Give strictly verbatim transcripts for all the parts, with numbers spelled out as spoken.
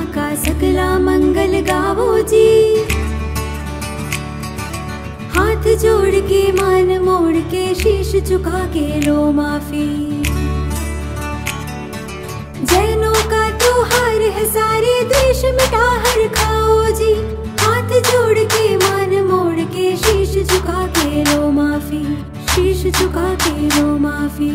का सकला मंगल गावो जी। हाथ जोड़ के मान मोड़ के शीश झुका के लो माफी। जैनों का त्योहार है सारे देश मिटा हर खाओ जी। हाथ जोड़ के मान मोड़ के शीश झुका के लो माफी। शीश झुका के लो माफी।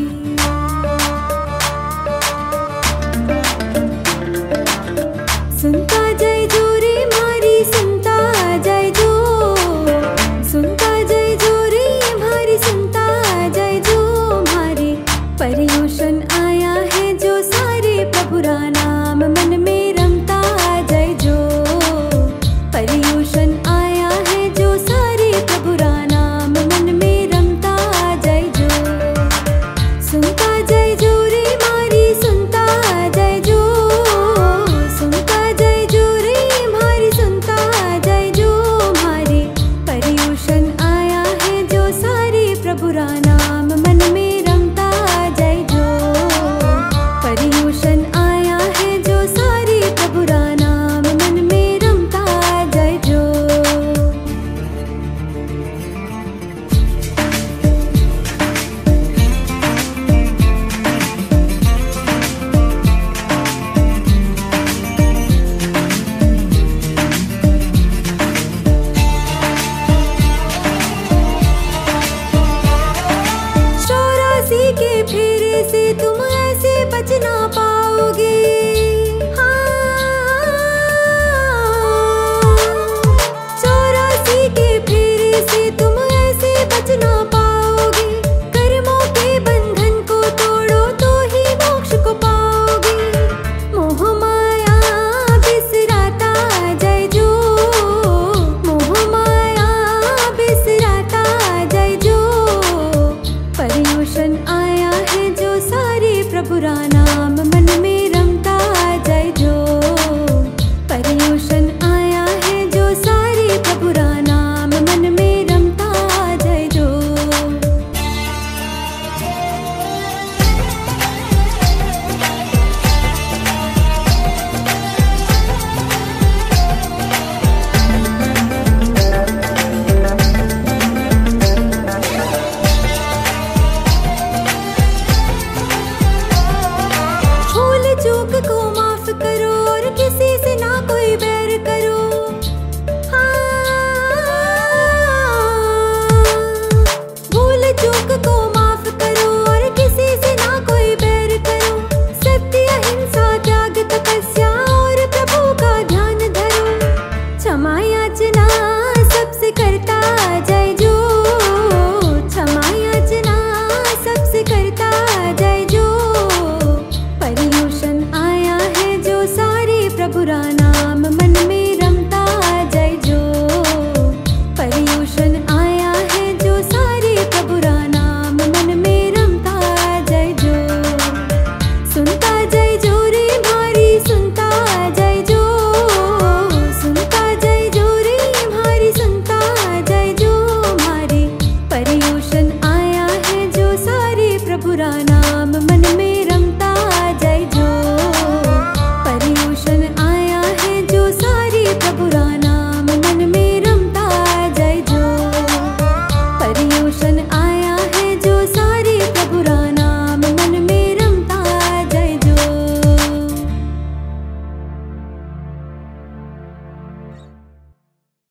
सुनता जय जो रे मारी सुनता जय जो। सुनता जय जो रे मारी सुनता जय जो मारी। पर्युषण आया है जो सारे प्रभु रा नाम मन में रमता जय जो। पर्युषण आया है जो सारे प्रभु रा नाम मन में रमता जय जो। सुनता जय जो रे मारी सुनता जय जो। सुनता जय जो रे मारी सुनता जय जो मारी। पर्युषण आया है जो सारे प्रभु रा नाम मन में रमता जय जो। पर्युषण आया है जो सारे प्रभु रा नाम मन में रमता जय जो। चौरासी के फेरे से तुम ऐसे बच ना पाओगे। हाँ। चौरासी के फेरे से तुम ऐसे बच ना पाओगे। कर्मों के बंधन को तोड़ो तो ही मोक्ष को पाओगे। मोह माया बिसराता जय जो। मोह माया बिसराता जय जो। पर्युषण आया है जो सारे प्रभु रा नाम